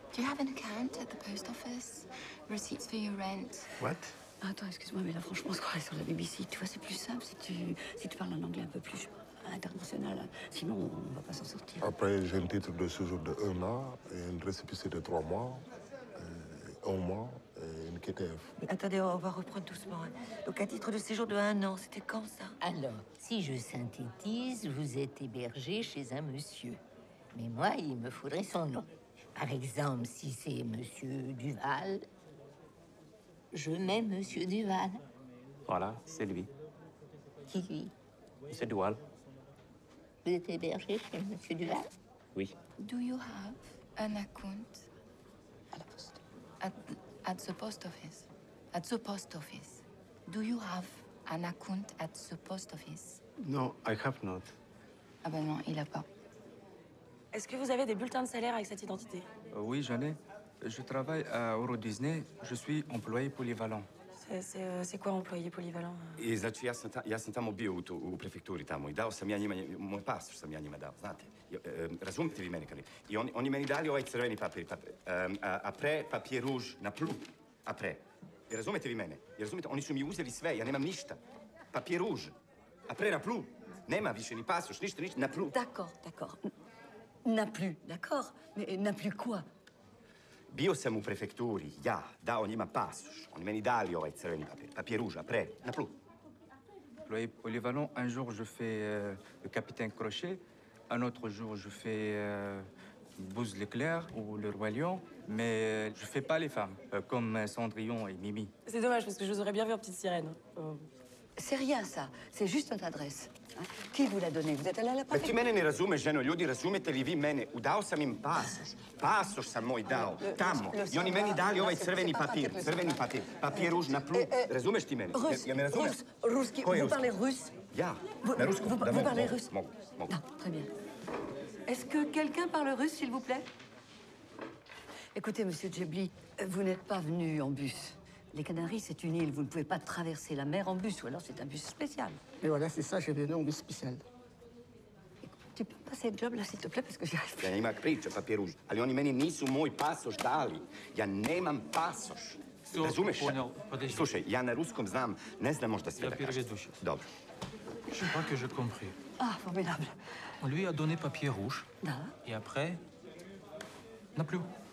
Do you have an account at the post office? Receipts for your rent? What? Attends, excuse-moi, mais là, franchement, on se croirait sur la BBC. Tu vois, c'est plus simple si tu parles un anglais un peu plus international. Sinon, on va pas s'en sortir. Après, j'ai un titre de séjour de 1 an, et une récépissé de 3 mois, 1 mois, et une KTF. Mais attendez, on va reprendre doucement. Hein. Donc, un titre de séjour de 1 an, c'était quand, ça? Alors, si je synthétise, vous êtes hébergé chez un monsieur. Mais moi, il me faudrait son nom. Par exemple, si c'est Monsieur Duval, je mets Monsieur Duval. Voilà, c'est lui. Qui lui? Monsieur Duval. Vous êtes hébergé chez Monsieur Duval? Oui. Do you have an account À la poste. at the post office? At the post office. Do you have an account at the post office? No, I have not. Ah ben non, il a pas. Est-ce que vous avez des bulletins de salaire avec cette identité? Oui, j'en ai. Je travaille à Euro Disney. Je suis employé polyvalent. C'est quoi employé polyvalent? I znači, ja sam tamo bio u prefekturi tamo i dao sam ja njima, moj pasoš sam ja njima dao, znate. Razumite vi mene kad I oni meni dali ovaj crveni papir, après, papier rouge, na plu, après. I razumete vi mene? I razumete, oni su mi uzeli sve, ja nemam ništa. Papier rouge, après, na plu. Nema više ni pasoš, ništa, na plu. D'accord, d'accord. N'a plus, d'accord. Mais n'a plus quoi? Bio sam u prefekturi, ja, dao njima pasoš. Oni meni dali ovaj crveni papir, papier rouge, après, na plu. Employé polyvalent, un jour je fais le capitaine Crochet, un autre jour je fais Buzz l'éclair ou le Roi Lion, mais je fais pas les femmes, comme Cendrillon et Mimi. C'est dommage, parce que je vous aurais bien vu en petite sirène. C'est rien, ça. C'est juste notre adresse. Hein? Qui vous l'a donné? Vous êtes allé à la Ma ti préfecture? mene ne razumeš, ženo, ljudi, razumete li vi mene? Dao sam im pasoš. Pasoš sam moj dao, tamo. I oni meni dali ovaj crveni papir, papier rouge na plu. Razumeš ti mene? Russe, me razumeš? russe, Ko je vous ruski? parlez russe? Ja, Vous, na ruskom. vous parlez russe? Mogu. Non, très bien. Est-ce que quelqu'un parle russe, s'il vous plaît? Écoutez, monsieur Djebli, vous n'êtes pas venu en bus. Les Canaries, c'est une île. Vous ne pouvez pas traverser la mer en bus, ou alors c'est un bus spécial. Mais voilà, c'est ça, je venu en bus spécial. Tu peux passer le job, là, s'il te plaît, parce que j'y arrive plus. Ja njima pričam, papier rouge. Ali oni meni nisu moj pasoš dali. Ja nemam pasoš. Razumeš? Slušaj, ja na ruskom znam, ne znam možda sve da kažem. Dobro. Je crois que j'ai compris. Ah, formidable. On lui a donné papier rouge. Ah. Et après, n'a plus.